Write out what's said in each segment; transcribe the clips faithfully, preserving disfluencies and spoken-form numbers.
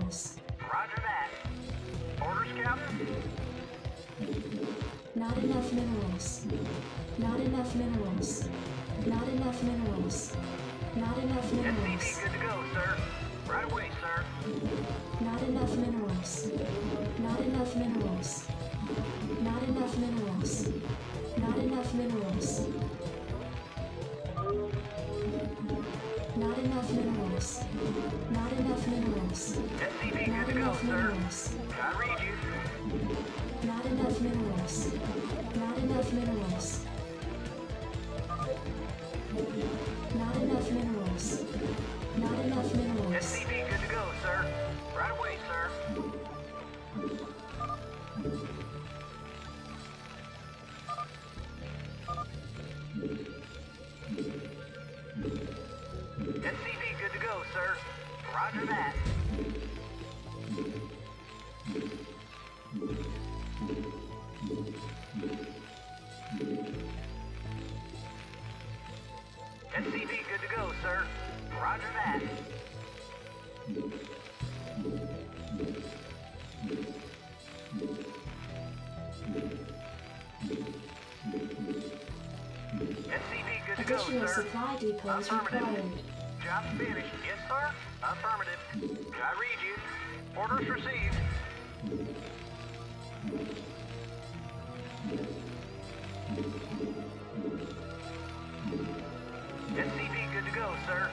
minerals. Roger that. Orders, Captain? Not enough minerals. Not enough minerals. Not enough minerals. Not enough minerals. S C V good to go, sir. Right away, sir. Not enough minerals. Not enough minerals. Not enough minerals. Not enough minerals. Not enough minerals. Not enough minerals. S C V Not good to go, enough sir. minerals. I read you. Not enough minerals. Not enough minerals. Not enough minerals. Not enough minerals. S C V good to go, sir. Right away, sir. S C V good to go, sir. Roger that. S C V good to go, sir. Roger that. S C V good to go, Additional sir. supply depots Affirmative. required. Job finished. Yes, sir. Affirmative. I read you. Orders received. S C V good to go, sir.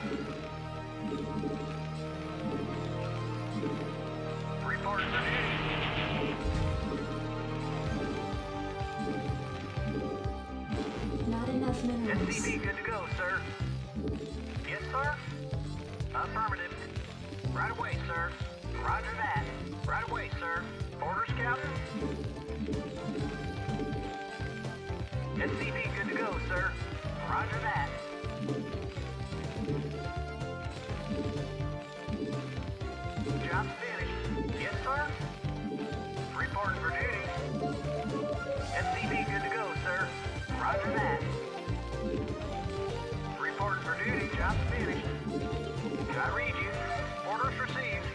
Reporting for duty. Not enough S minerals. C V good to go, sir. Yes, sir. Affirmative. Right away, sir. Roger that. Right away, sir. Orders, Captain? S C V good to go, sir. Roger that. Job finished. Yes, sir. Reporting for duty. S C V good to go, sir. Roger that. Reporting for duty. Job finished. I read you. Orders received.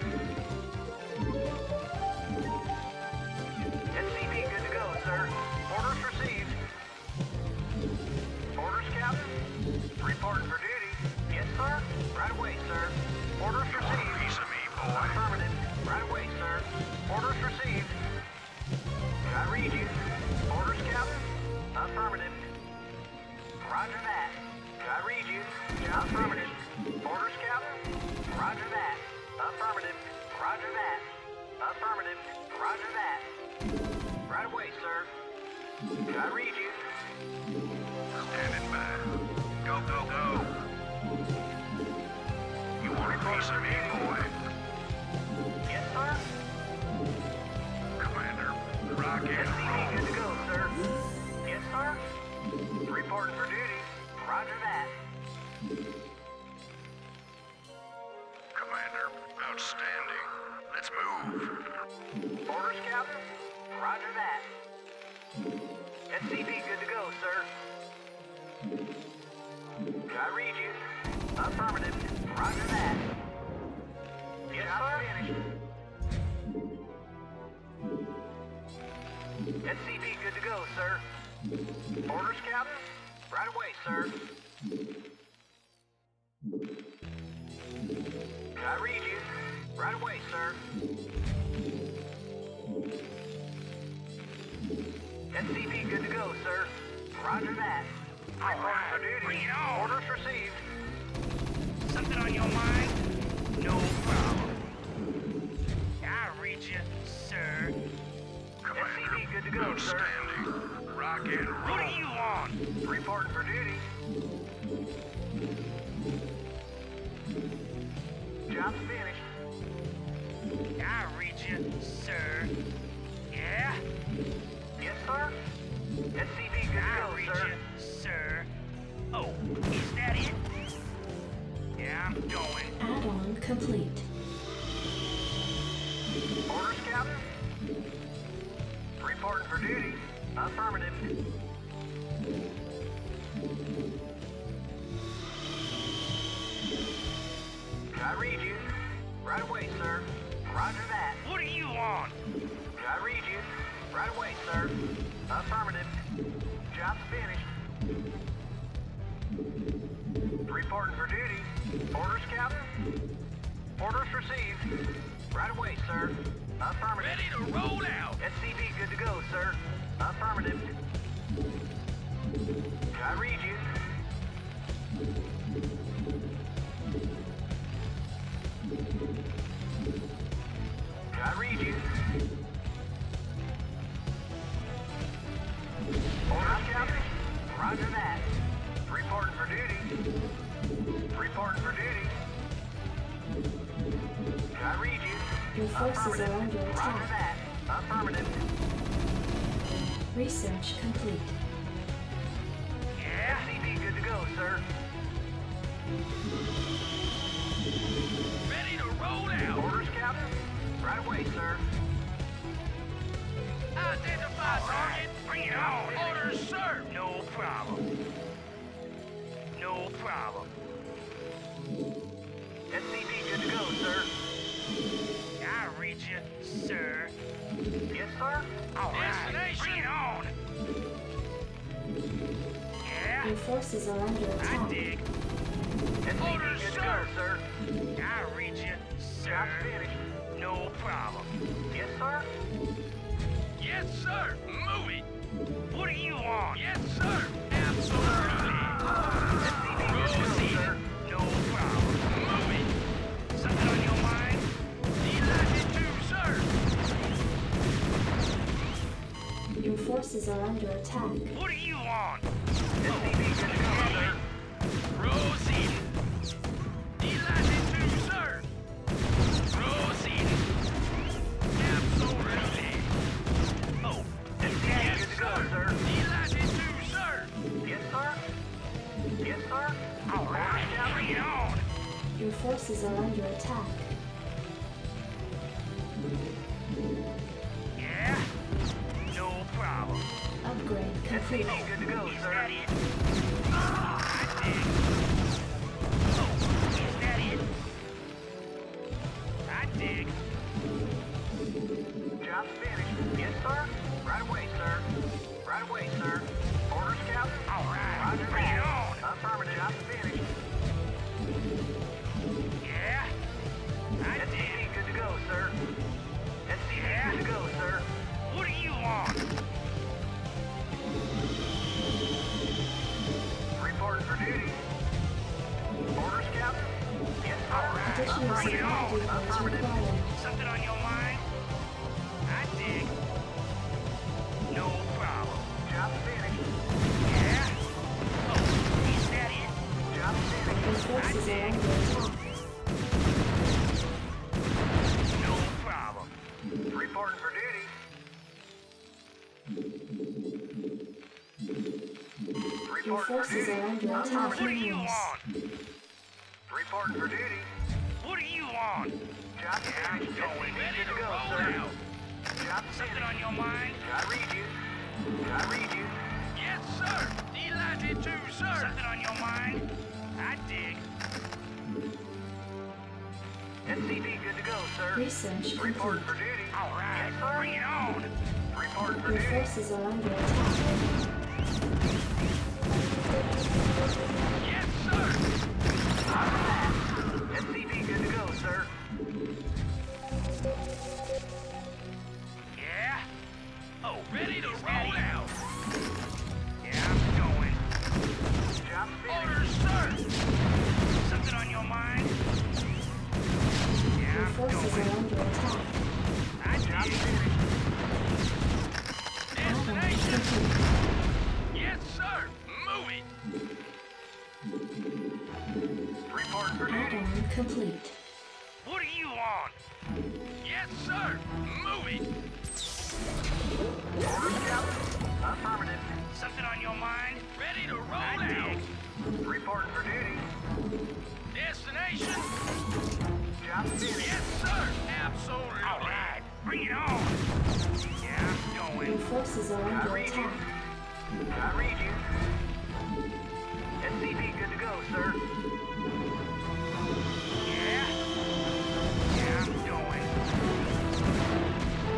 S C V good to go, sir. Orders received. Orders, Captain? Reporting for duty. Yes, sir. Right away, sir. Orders received. Piece of me, boy. Affirmative. Right away, sir. Orders received. I read you. Orders, Captain? Affirmative. Roger that. I read you. Affirmative. Orders, Captain? Roger that. Affirmative. Roger that. Affirmative. Roger that. Right away, sir. I read you. Standing by. Go, go, go. You want a piece of me, boy? Yes, sir. Commander, rock and S C V roll. good to go, sir. Yes, sir. Reporting for duty. Roger that. Commander, outstanding. Let's move. Orders, Captain? Roger that. S C V good to go, sir. I read you. Affirmative. Roger that. Yes, sir. Finished. S C V good to go, sir. Orders, Captain? Right away, sir. I read you. Right away, sir. S C V good to go, sir. Roger that. Reporting for duty. Bring it on. Orders received. Something on your mind? No problem. I read you, sir. Commander, S C V good to go, sir. outstanding. Rock and roll. What are you on? Reporting for duty. Job's finished. I read you, sir. Yeah? Yes, sir. S C V good to I go, read sir. you, sir. Oh, is that it? Yeah, I'm going. Add-on complete. Orders, Captain? Reporting for duty. Affirmative. I read you. Right away, sir. Roger on? I read you. Right away, sir. Affirmative. Job's finished. Reporting for duty. Orders, Captain? Orders received. Right away, sir. Affirmative. Ready to roll out. S C V good to go, sir. Affirmative. I read you. I read you. Orders, Captain? Roger that. Reporting for duty. Reporting for duty. I read you. Your forces are Affirmative. under Roger attack. that. Affirmative. Research complete. Yeah? S C V good to go, sir. Ready to roll out. Orders, Captain? Right away, sir. Identify target. Bring it on. Orders, sir. No problem. No problem. S C V good to go, sir. I read you, sir. Yes, sir? All right. Bring it on. Yeah? Your forces are under I attack. dig. S C V Orders, good to go, sir. sir. I read you, sir. Job's finished. No problem. Yes, sir? Yes, sir. Move it. What do you want? Yes, sir. Absolutely. S C V good to go, Proceed. sir. No problem. Move it. Something on your mind? Elected to, sir. Your forces are under attack. What do you want? S C V good to go, sir. Proceed. Elected to, sir. Proceed. Absolutely. Oh, S C V yes, good to go, sir. sir. Elected to, sir. Yes, sir? Yes, sir? All right, bring it on. Your forces are under attack. Yeah? No problem. Upgrade S C V complete. good to go, Is sir. that it? I dig. Oh, is that it? I dig. Job's finished. Yes, sir? Right away, sir. Right away, sir. Orders, Captain? All right, Roger bring it that. on. Affirmative. Job's finished. Yeah? I S C V dig. good to go, sir. S C V Yeah? good to go, sir. What do you want? Reporting for duty. Orders, Captain? Yes, sir. All right, Additional bring it supply on. depots required. Something on your mind? I dig. No problem. Job's finished. Yeah? Oh, is that it? Job's finished. Your forces are under attack. No problem. Reporting for duty. Your Reporting for forces duty. are under attack. What do you Minerals. want? Reporting for duty. What do you want? Job's Yeah, I'm finished. going. Ready Good to to go, roll sir. out. Job's Something finished. on your mind? I read you. I read you. Yes, sir. Delighted to, sir. Something on your mind? I dig. S C V good to go, sir. Research Reporting complete. for duty. All right, Yes, sir. bring it on. Reporting for Your duty. forces are under attack. Yes, sir. S C V good to go, sir. Yeah? Oh, ready to roll out. Yeah, I'm going. Job's finished. Orders, sir. Something on your mind? Yeah, Your I'm forces are going. under attack. I Job's dig. finished. Add-on Destination. complete. Yes, sir. Move it. Reporting for duty. Add-on complete. What do you want? Yes, sir. Move it. Orders, Captain. Affirmative. Something on your mind? Ready to roll I out. dig. Reporting for duty. Destination? Job's finished. Yes, sir. Absolutely. All right. Bring it on. Yeah, I'm Your going. forces are I under read you. attack. I read you. S C V good to go, sir. Yeah? Yeah, I'm going.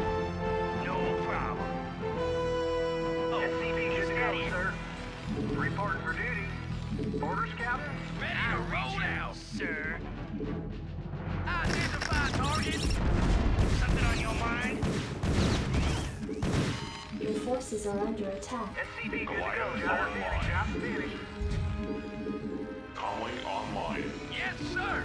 forces are under attack. S C V good to go. Goliath Job online. finished. Job finished. Comlink online. Yes, sir.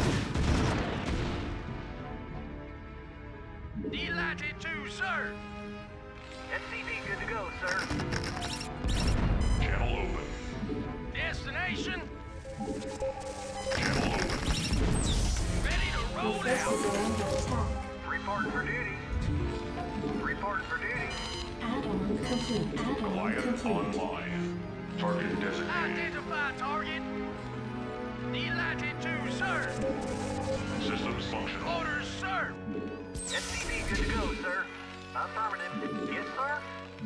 Delighted to, sir. S C V good to go, sir. Channel open. Destination. Channel open. Ready to Your roll forces out. are under attack. Reporting for duty. Reporting for duty. Add-on complete. Add-on Goliath complete. online. Target designated. Identify target. Delighted to, sir. Systems functional. Orders, sir. S C V good to go, sir. Affirmative. Yes, sir.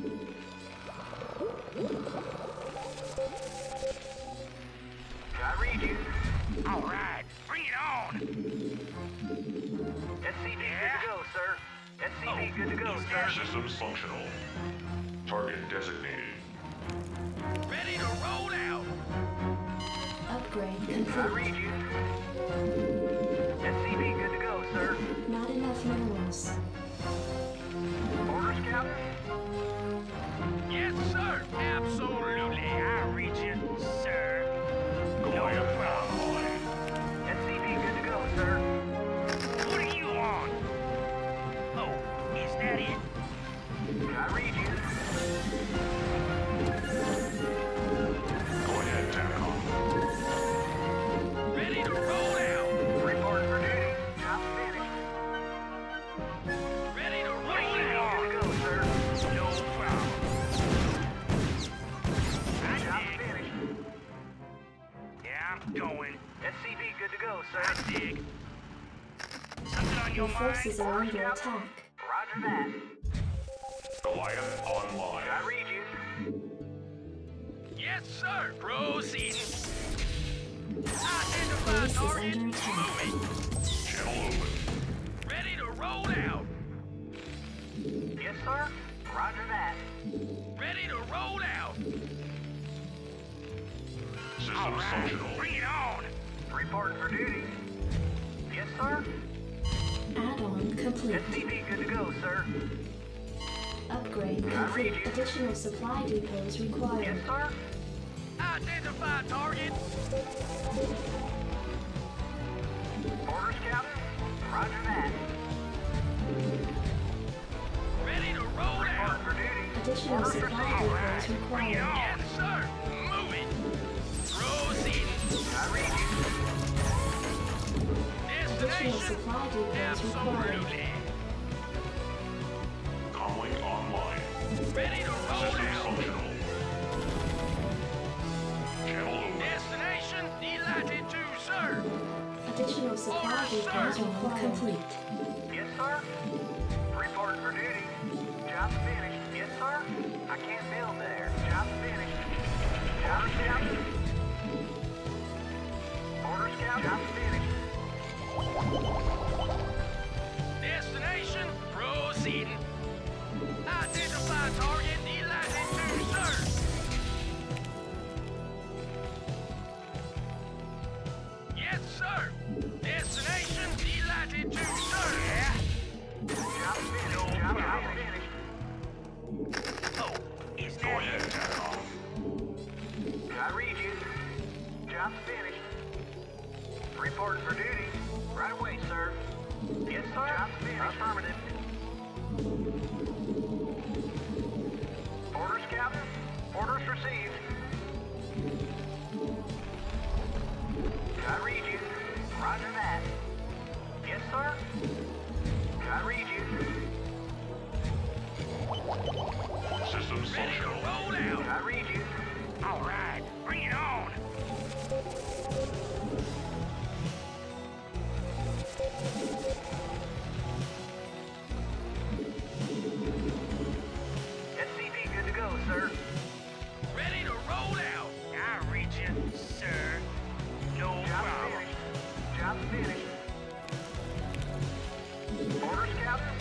I read you. All right, bring it on. S C V good to go, sir. S C V good to go, is sir. that- Systems functional. Target designated. Ready to roll out. Upgrade I complete. read you. S C V good to go, sir. Not enough minerals. Orders, Captain. Yes, sir. Absolutely. I read you, sir. Goliath online. S C V good to go, sir. What do you want? Oh, is that it? I read you. Go ahead, TACOM. Ready to roll out. Reporting for duty. Job finished. Ready to roll Good out. to go, sir. No problem. I Job dig. finished. Yeah, I'm going. S C V good to go, I sir. dig. Something on your Your mind? forces are under attack. Roger that. Goliath online. I read you. Yes, sir. Proceeding. Identify Base is target. under attack. Moving. Channel open. Ready to roll out. Yes, sir. Roger that. Ready to roll out. Systems All right, functional. bring it on. Reporting for duty. Yes, sir. Add-on complete. S C V good to go, sir. Upgrade I complete. read you. Additional supply depots required. Yes, sir. Identify target. Orders, Captain. Roger that. Ready to roll Reporting out. for duty. Additional Orders supply received. depots Bring it required. on. Yes, sir. Moving. Proceeding. I read you. Additional Destination. supply depots required. Absolutely. Comlink online. Ready to roll Systems out. functional. Channel open. Destination. Delighted to, sir. Additional supply Orders, depots sir. required. Complete. Yes, sir. Reporting for duty. Job finished. Yes, sir. I can't build there. Job finished. Job Captain. Orders, Captain. Job finished. Destination. Proceeding. Identify target. Delighted to, sir. Yes, sir. Destination. Delighted to, sir. Yeah. Job finished. No Job problem. finished. Oh, is Go that ahead, it? TACOM. I read you. Job finished. Reporting for duty. Right away, sir. Yes, sir. Job finished. Affirmative. Orders, Captain. Orders received. I read you. Roger that. Yes, sir. I read you. Systems Ready to functional. roll out. I read you. All right, bring it on. S C V good to go, sir. Ready to roll out. I read you, sir. No Job problem. finished. Job finished. Orders, Captain.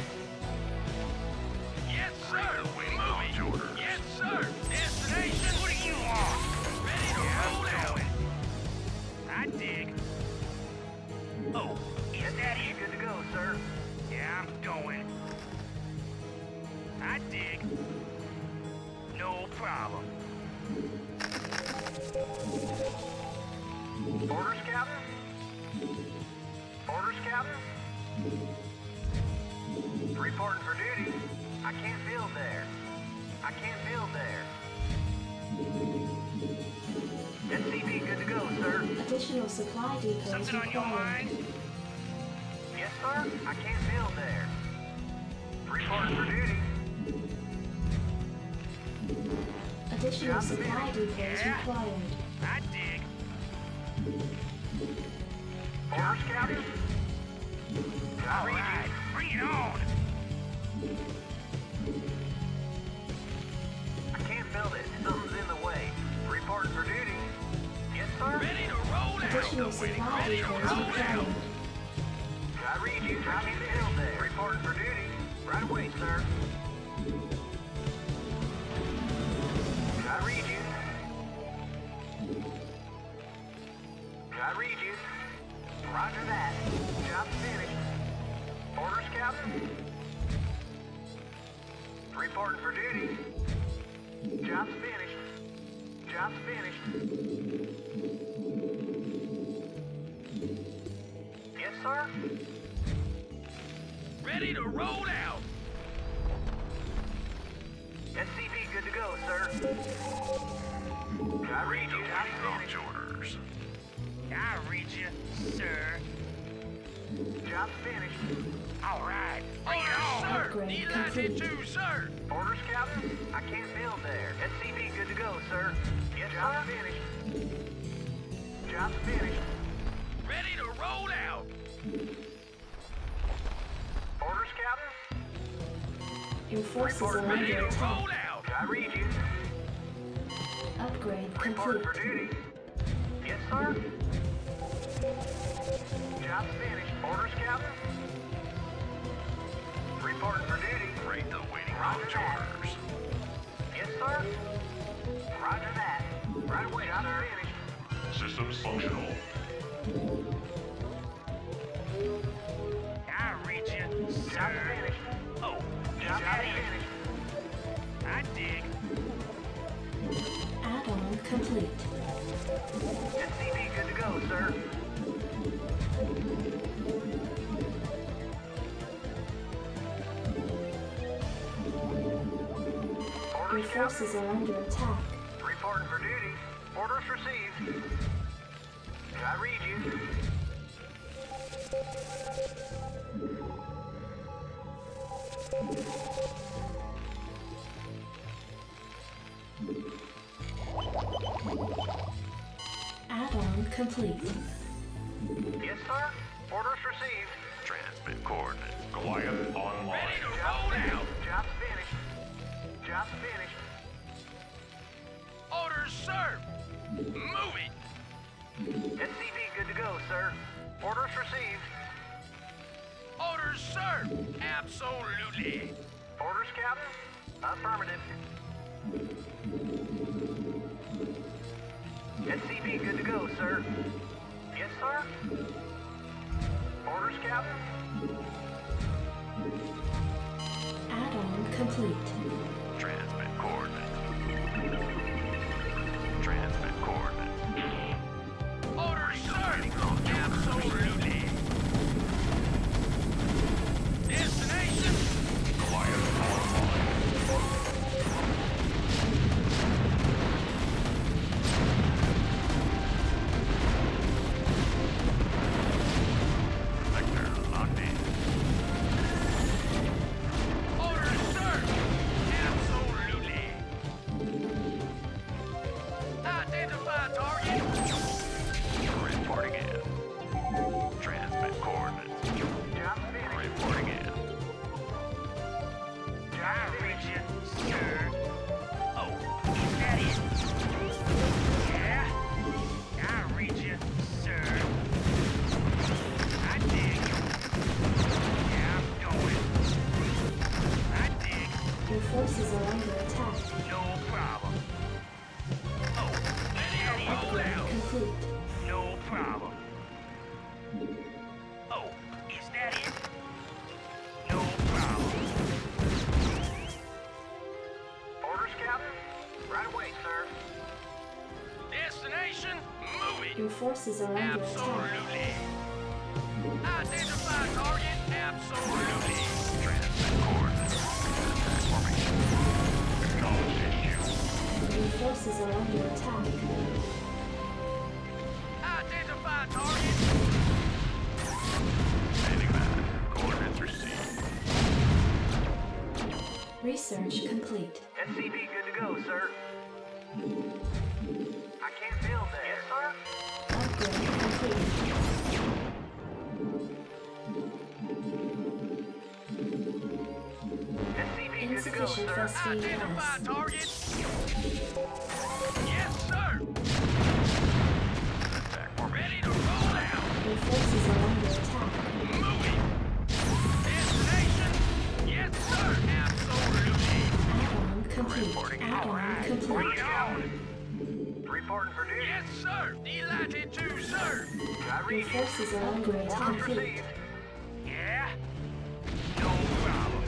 Yes, sir. Waiting Moving. on orders. Yes, sir. Destination. What do you want? Ready to roll out. I dig. Oh, is that S C V it? good to go, sir. Yeah, I'm going. I dig. problem. Orders, Captain? Orders, Captain? Reporting for duty. I can't build there. I can't build there. S C V good to go, sir. Additional supply depots Something on your required. mind? Yes, sir. I can't build there. Reporting for duty. Additional supply depots Yeah. required. I dig. Orders, Captain? All right, bring it on. I can't build it. Something's in the way. Reporting for duty. Yes, sir. Ready to roll out. Additional supply Ready to depots roll out. required. I read you. I can't build there. Reporting for duty. Right away, sir. I read you. I read you. Roger that. Job's finished. Orders, Captain? Reporting for duty. Job's finished. Job's finished. Yes, sir? Ready to roll out. S C V good to go, sir. I read you. Job's finished. orders. I read you, sir. Job's finished. All right, bring it on. Sir, Upgrade need that complete. too, sir. Orders, Captain? I can't build there. S C V good to go, sir. Yes, Job's sir? finished. Job's finished. Ready to roll out. Orders, Captain? Your forces Report are Ready under to attack. roll out. I read you. Upgrade Reporting complete. for duty. Yes, sir? Job's finished. Orders, Captain? Reporting for duty. Rate the waiting Roger launch that. orders. Yes, sir? Roger that. Right away, Job's finished. Systems functional. I read you, Job's sir. finished. Oh, is Job's that it? finished. I dig. Add-on complete. S C V good to go, sir. Your Orders, Captain? forces are under attack. Reporting for duty. Orders received. I read you. Add-on complete. Yes, sir. Orders received. Transmit coordinates. Goliath online. Ready to Job's roll finished. out. Job's finished. Job's finished. Orders, sir. Move it. S C V good to go, sir. Orders received. Orders, sir. Absolutely. Orders, Captain? Affirmative. S C V good to go, sir. Yes, sir? Orders, Captain? Add-on complete. Transmit coordinates. Transmit coordinates. Orders, sir. Absolutely. Destination. Goliath online. Vector locked in. Orders, sir. Absolutely. Identify target. Reporting in. Transmit coordinates. Job's finished. Reporting in. I Job's read finished. you, sir. Oh, is that it? Yeah? I read you, sir. I dig. Yeah, I'm going. I dig. Your forces are under attack. No problem. Oh, ready to roll Upgrade out. complete. No problem. Oh, is that it? No problem. Orders, Captain? forces are under attack. Absolutely. Identify target. Absolutely. Transmit coordinates. Attack formation. Acknowledge issue. Your forces are under attack. Identify target. Standing by. Coordinates received. Research complete. S C V good to go, sir. I can't build there. Yes, sir. Upgrade complete. S C V good to go, Insufficient sir. phosphine Identify gas. target. Yes, sir. Attack Ready formation. to roll out. Your forces are under attack. Moving. Destination. Yes, sir. Absolutely. Add-on complete. Reporting. Add-on Alright. complete. Bring it on. Reporting for duty. Yes, sir. Delighted to, sir. I Your read you. forces are under attack. Orders received. Yeah. No problem.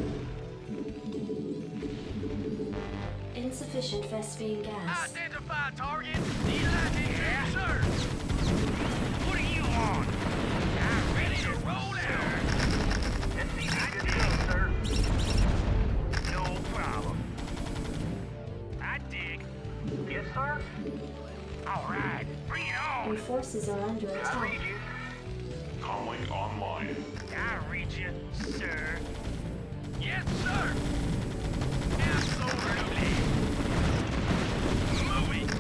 Insufficient phosphine gas. Identify target. Delighted to, sir. What do you want? I'm ready to roll out. S C V good to go, sir. No problem. I dig. Yes, sir. All right. Bring it Your on. forces are under I attack. read you. Comlink online. I read you, sir. Yes, sir. Absolutely. Moving.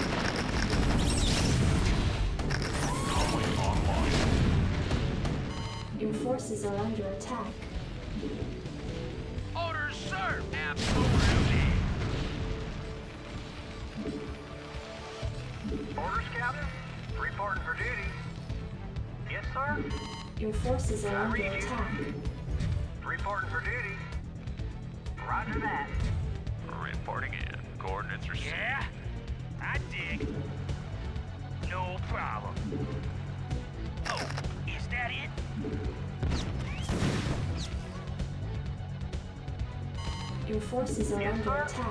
Comlink online. Your forces are under attack. Orders, sir. Absolutely. Orders, Captain. Reporting for duty. Yes, sir. Your forces are I under read you. attack. Reporting for duty. Roger that. Reporting in. Coordinates received. Yeah, I dig. No problem. Oh, is that it? Your forces are Yes, under sir. attack.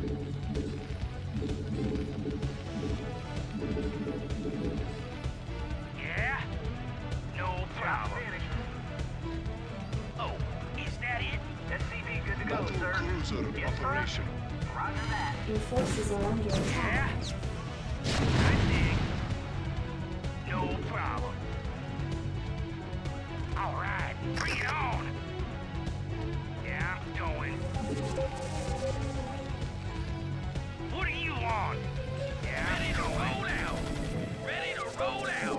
Yeah, no Job problem. finished. Oh, is that it? S C V good to go, Battle sir. cruiser Yes, sir. operation. Roger that. Your forces are under Yeah, attack. I dig. No problem. All right, bring it on. Yeah, I'm going. What do you want? Yeah, ready to roll out. Ready to roll out.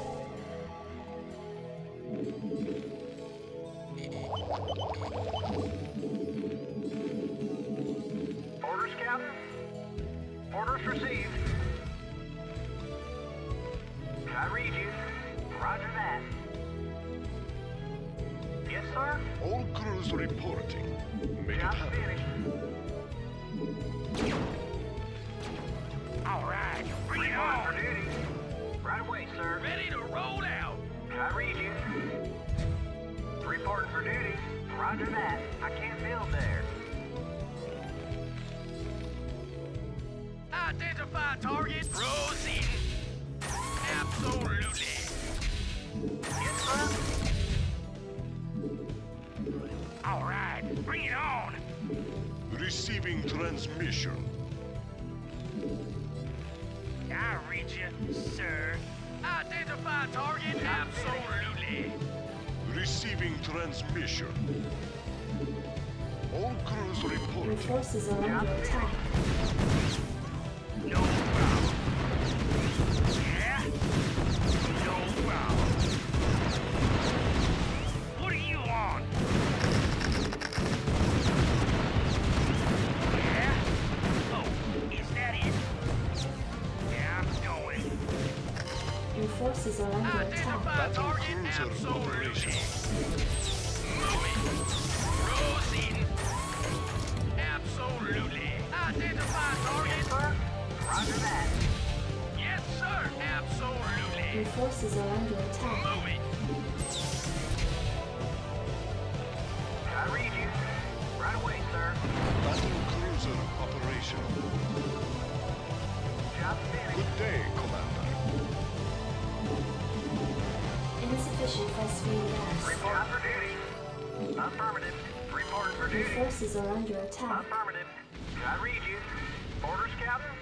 Orders, Captain. Orders received. I read you. Roger that. Yes, sir. All crews reporting. Make it Job happen. finished. All right, bring it Reporting for on. duty. Right away, sir. Ready to roll out. I read you. Reporting for duty. Roger that. I can't build there. Identify target. Proceeding. Absolutely. Yes, sir. All right, bring it on. Receiving transmission. I read you, sir. Identify target. Absolutely. Receiving transmission. All crews Your reporting. forces are under attack. No problem. Yeah? No problem. What do you want? Yeah? Oh, is that it? Yeah, I'm going. Your forces are under attack. Identify Battle target. cruiser Absolutely. operation. Moving. Proceeding. Absolutely. Identify target. Yes, sir. Roger that. Yes, sir. Your Absolutely. forces are under attack. Moving. I read you. Right away, sir. Battle cruiser operation. Job finished. Good day, Commander. of phosphine gas. Report for duty. Affirmative. Report for Your duty. forces are under attack. Affirmative. I read you. Orders, Captain?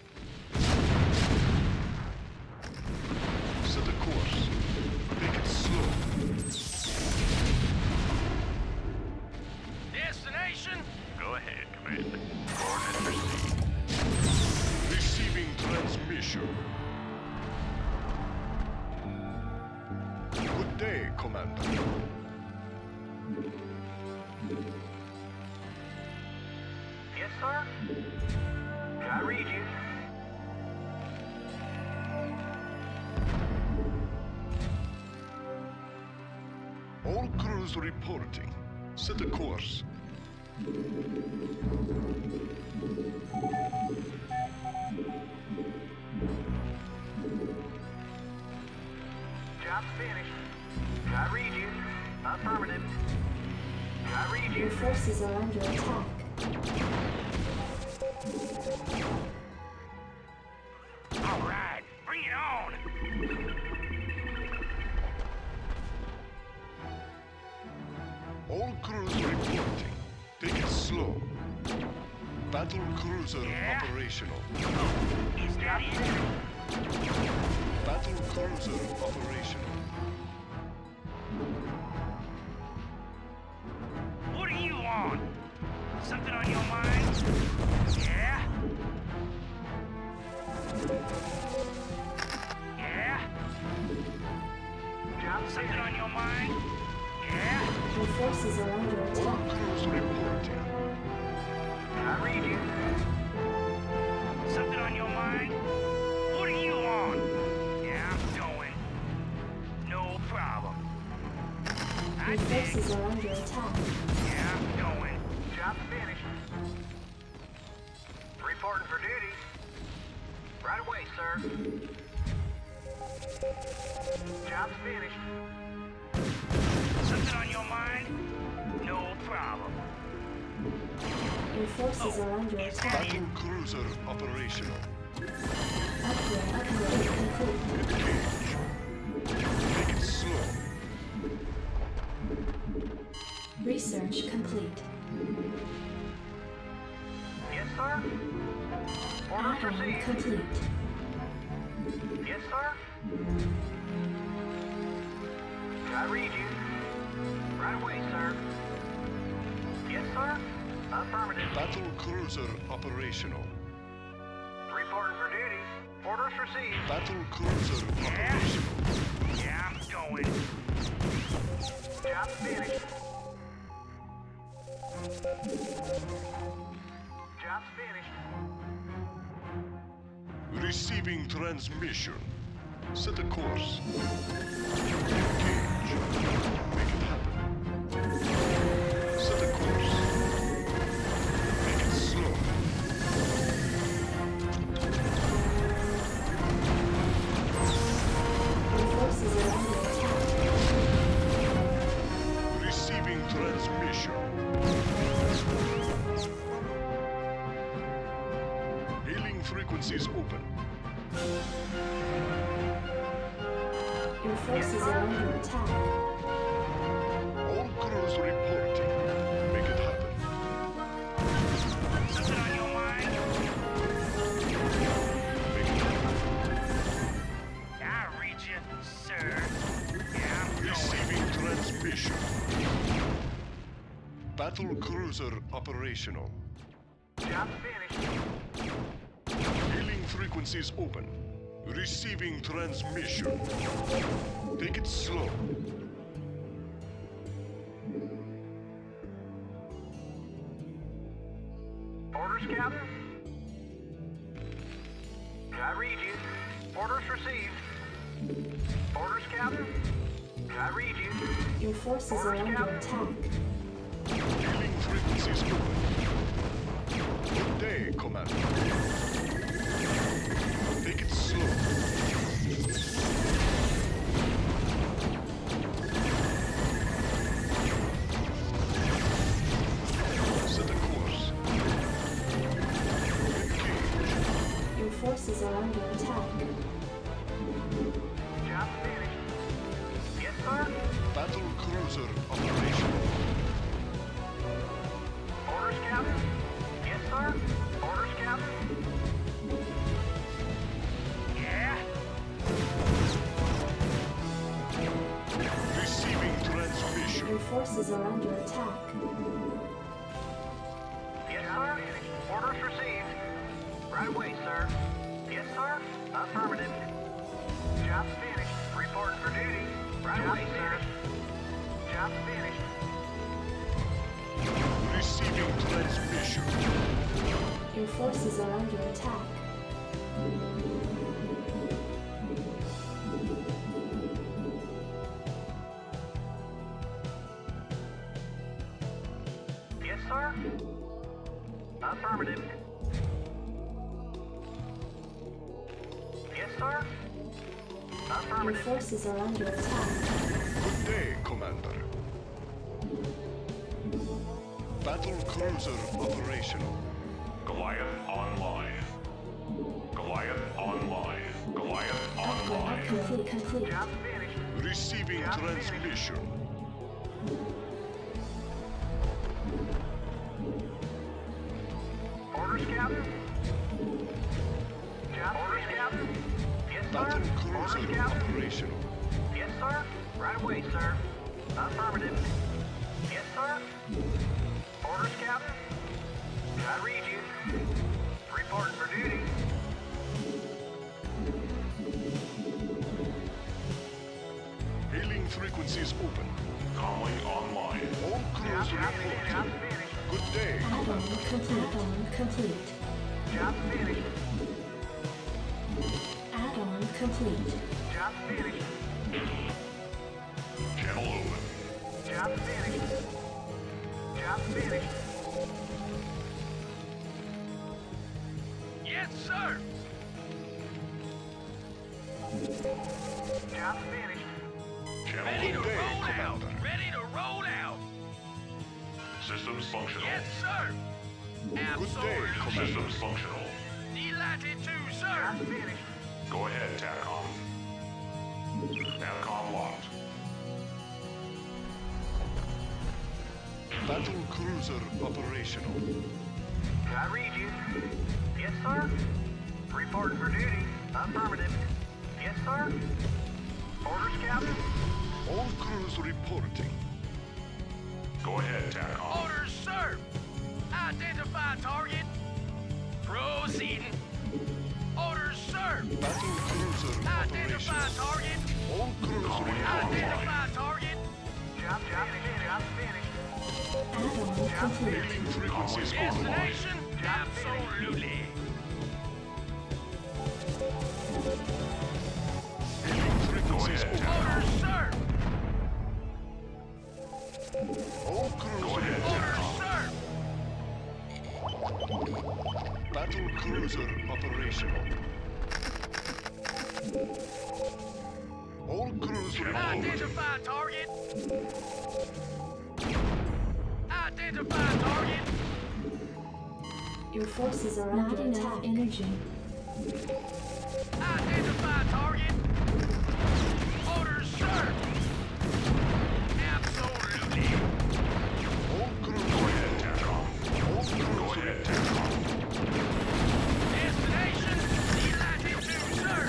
Set a course. Make it slow. Destination? Go ahead, Commander. Coordinates received. Receiving transmission. Good day, Commander. Yes, sir? I read you. All crews reporting. Set a course. Job's finished. I read you. Affirmative. I read Your you. forces are under attack. All right, bring it on. All crews reporting. Take it slow. Battle cruiser Yeah? operational. Is that it? Battle cruiser operational. What do you want? Something on your mind? Yeah? Yeah? Job's Something finished. on your mind? Yeah? Your forces are under All attack. crews reporting. I read you. Something on your mind? What do you want? Yeah, I'm going. No problem. I Your dig. forces are under attack. Yeah, I'm going. Job's finished. Reporting for duty. Right away, sir. Job's finished. Something on your mind? No problem. Your forces are under Is attack. that it? Battle cruiser operational. Upgrade, upgrade complete. Engage. Make it slow. Research complete. Yes, sir? Orders Add-on received. complete. Yes, sir? I read you. Right away, sir. Yes, sir? Affirmative. Battle cruiser operational. Reporting for duty. Orders received. Battle cruiser Yeah? operational. Yeah, I'm going. Job's finished. Job's finished. Receiving transmission. Set a course. Engage. Make it happen. Set a course. Make it slow. Your forces are under attack. Receiving transmission. Hailing frequencies open. Your forces are under attack. All crews reporting. Make it happen. Something on your mind? Make it happen. I read you, sir. Yeah, I'm going. Receiving transmission. Battle cruiser operational. Job's finished. Hailing frequencies open. Receiving transmission. Take it slow. Orders, Captain? I read you. Orders received. Orders, Captain? I read you. Your forces are under attack. Hailing frequencies open. Good day, Commander. Take it slow. Set a course. Engage. Your forces are under attack. Job's finished. Yes, sir? Battle cruiser operational. Orders, Captain? Yes, sir. Orders, Captain? Yeah? Receiving transmission. Your forces are under attack. Yes, sir. Orders received. Right away, sir. Yes, sir. Affirmative. Job's finished. Reporting for duty. Right away, sir. Job's finished. Receiving transmission. Your forces are under attack. Yes, sir. Affirmative. Yes, sir. Your Affirmative. forces are under attack. Good day, Commander. Battle cruiser operational. Goliath online. Goliath online. Goliath Upgrade online. complete. Complete. Job's finished. Receiving Yeah, finished. transmission. Orders, Captain? Job Orders, Captain? Yes, sir. Battle Orders, cruiser Captain? operational. Yes, sir. Right away, sir. Affirmative. Yes, sir. Orders, Captain? I read you. Reporting for duty. Hailing frequencies open. Comlink online. All Job, crews job finished. Job reporting. finished. Good day. Add-on complete. Add-on complete. Job finished. Add-on complete. Job finished. Channel open. Job finished. Job finished. Yes, sir! Job finished. Channel Ready to open. day, roll out! Commander. Ready to roll out! Systems functional. Yes, sir! Absolutely! Commander. Systems functional. Delighted to, Job sir! finished. Go ahead, TACOM. TACOM locked. Battle cruiser operational. I read you. Yes, sir. Reporting for duty. Affirmative. Yes, sir. Orders, Captain? All crews reporting. Go ahead, TACOM. Orders, sir! Identify target. Proceeding. Orders, sir! Battle cruiser Identify operational. target. All crews reporting. Identify target. Job, job finished. Job finished. Add-on complete. Hailing frequencies online. Destination? Absolutely. Hailing frequencies ahead. open. Orders, sir! All crews Go ahead, Orders, TACOM. sir! Battle cruiser operational. All crews reporting. Identify target. Identify target. Your forces are under attack. Energy. Identify target. Orders, sir. Absolutely. All crews Go ahead, TACOM. All Go crews ahead, TACOM. Destination? Delighted to, sir.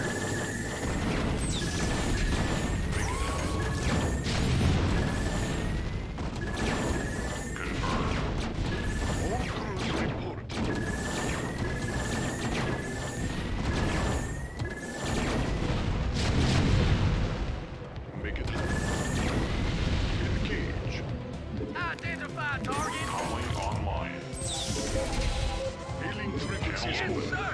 Confirmed. All crews reporting. Make it happen. Engage. Identify target. Comlink online. Hailing frequencies Yes, open. sir.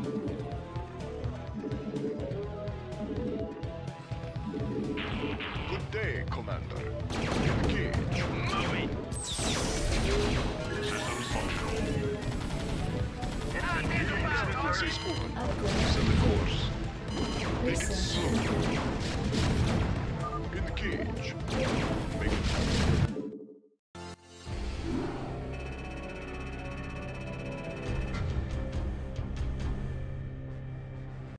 Good day, Commander. Engage. Moving. Systems functional. Identify target. Frequencies open. Upgrade Set the course. Make it research slow. complete. Engage. Make it